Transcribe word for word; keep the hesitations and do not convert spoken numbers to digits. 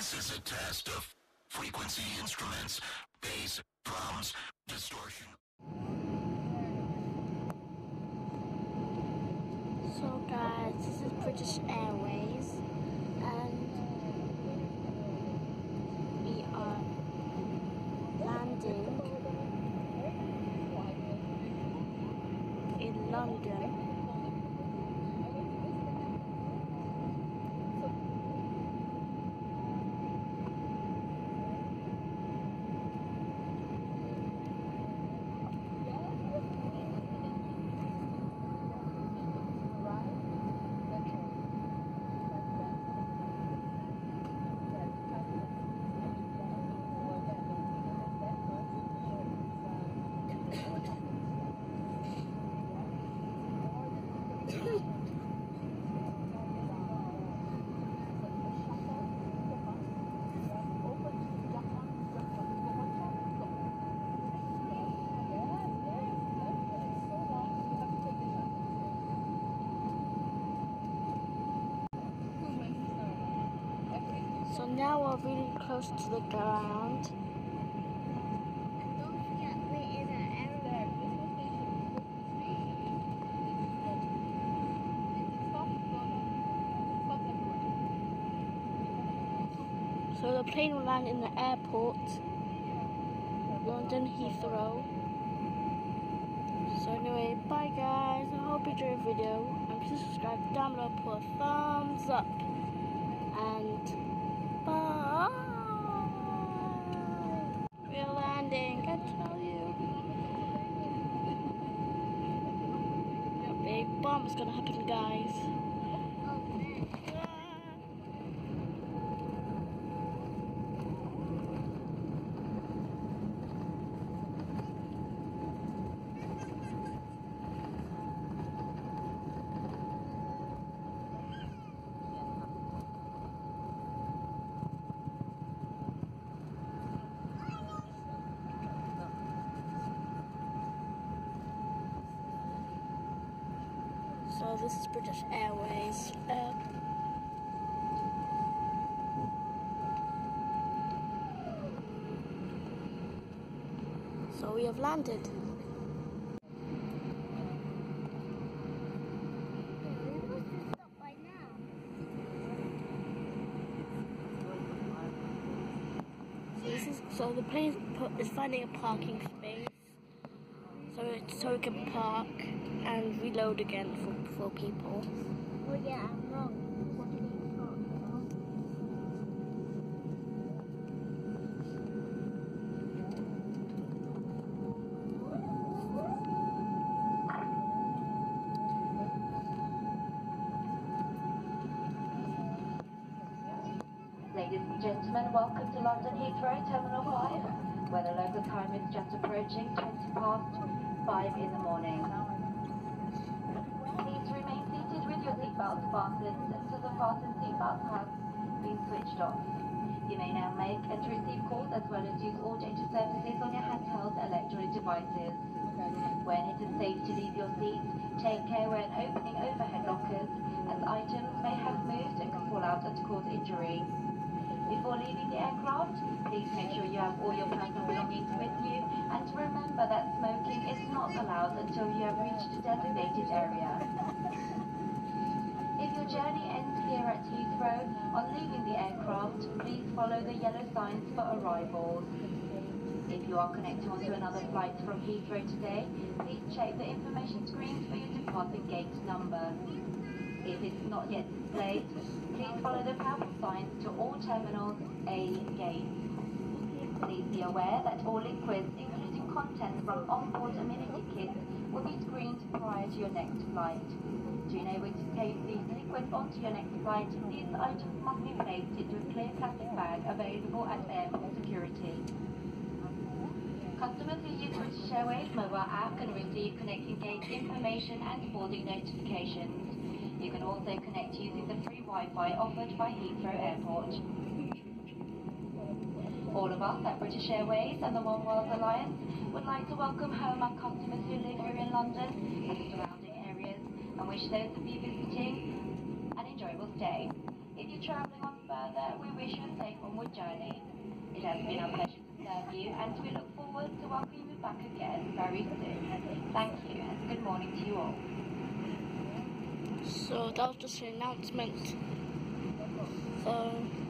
This is a test of frequency instruments, bass, drums, distortion. So guys, this is British Airways and we are landing in London. So now we're really close to the ground. And don't forget we're in an aeroplane. So the plane will land in the airport, London Heathrow. So anyway, bye guys. I hope you enjoyed the video. And please subscribe down below, put a thumbs up. And bye. We're landing, I tell you. A big bomb is gonna happen, guys. So this is British Airways. Um, so we have landed. So this is so the plane is finding a parking space. So it, so we can park and reload again for, for people. Oh yeah, I'm wrong. What do you mean park? Ladies and gentlemen, welcome to London Heathrow Terminal five, where the local time is just approaching twenty past five in the morning. Please remain seated with your seatbelts fastened until the fastened seatbelts have been switched off. You may now make and receive calls as well as use all data services on your handheld electronic devices. When it is safe to leave your seat, take care when opening overhead lockers, as items may have moved and can fall out and cause injury. Before leaving the aircraft, please make sure you have all your personal belongings with you, and remember that smoking is not allowed until you have reached a designated area. If your journey ends here at Heathrow, on leaving the aircraft, please follow the yellow signs for arrivals. If you are connecting onto another flight from Heathrow today, please check the information screens for your departing gate number. If it's not yet displayed, please follow the powerful signs to all terminals A gates. Please be aware that all liquids, including contents from onboard amenity kits, will be screened prior to your next flight. To enable you to take these liquids onto your next flight, these items must be placed into a clear plastic bag available at airport security. Customers who use British Airways mobile app can receive connecting gate information and boarding notifications. You can also connect using the free Wi-Fi offered by Heathrow Airport. All of us at British Airways and the One World Alliance would like to welcome home our customers who live here in London and the surrounding areas, and wish those of you visiting an enjoyable stay. If you're travelling on further, we wish you a safe onward journey. It has been our pleasure to serve you, and we look forward to welcoming you back again very soon. Thank you, and good morning to you all. So that was just an announcement. So